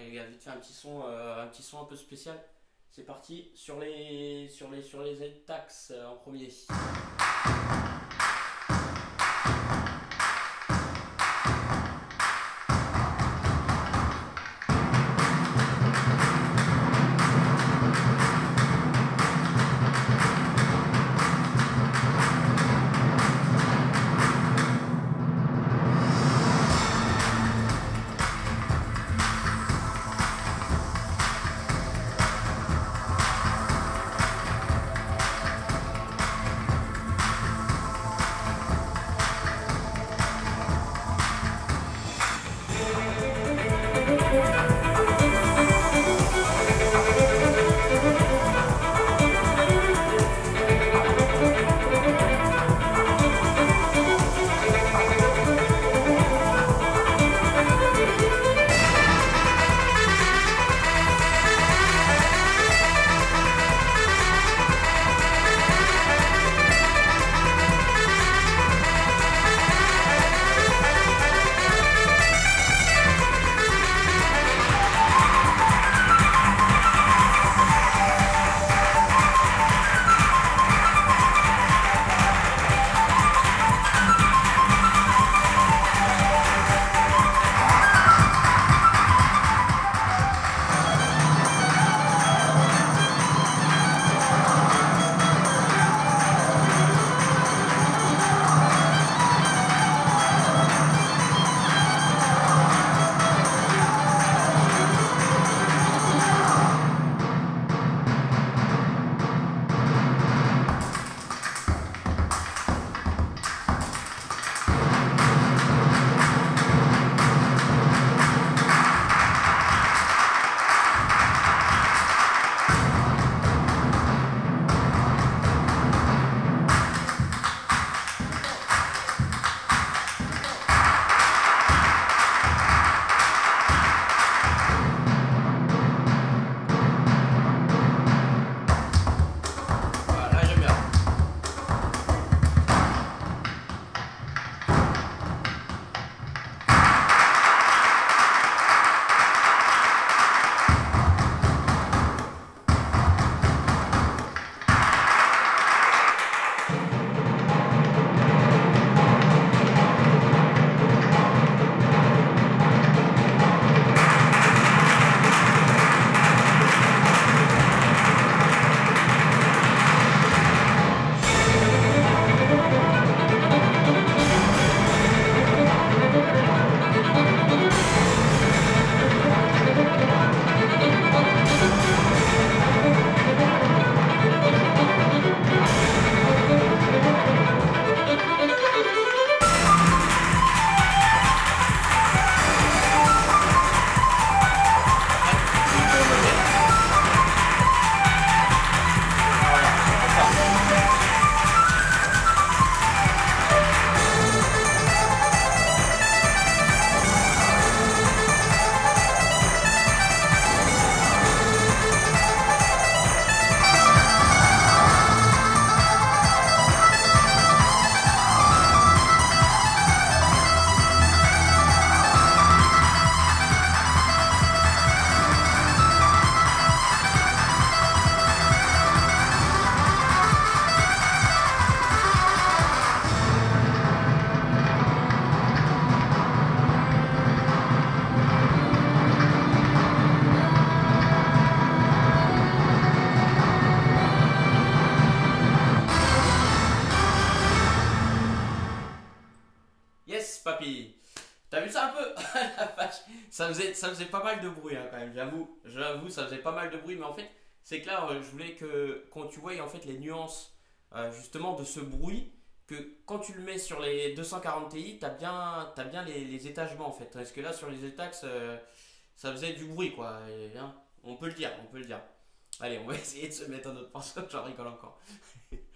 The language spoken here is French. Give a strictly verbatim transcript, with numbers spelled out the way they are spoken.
les gars, vite fait un petit son, euh, un petit son un peu spécial. C'est parti sur les sur les sur les Z-Tax euh, en premier. Voilà, j'aime bien. Yes, papy. T'as vu ça un peu? La vache. Ça faisait, ça faisait pas mal de bruit hein, quand même, j'avoue. J'avoue, ça faisait pas mal de bruit, mais en fait, c'est clair, euh, je voulais que quand tu vois en fait les nuances euh, justement de ce bruit, que quand tu le mets sur les deux cent quarante Ti, t'as bien, t'as bien les, les étagements en fait. Parce que là, sur les étages, euh, ça faisait du bruit quoi. Et, hein, on peut le dire, on peut le dire. Allez, on va essayer de se mettre un autre morceau, j'en rigole encore.